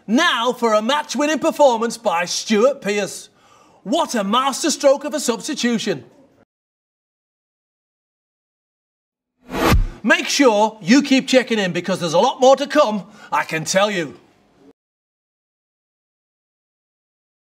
Now for a match-winning performance by Stuart Pearce. What a masterstroke of a substitution. Make sure you keep checking in because there's a lot more to come, I can tell you.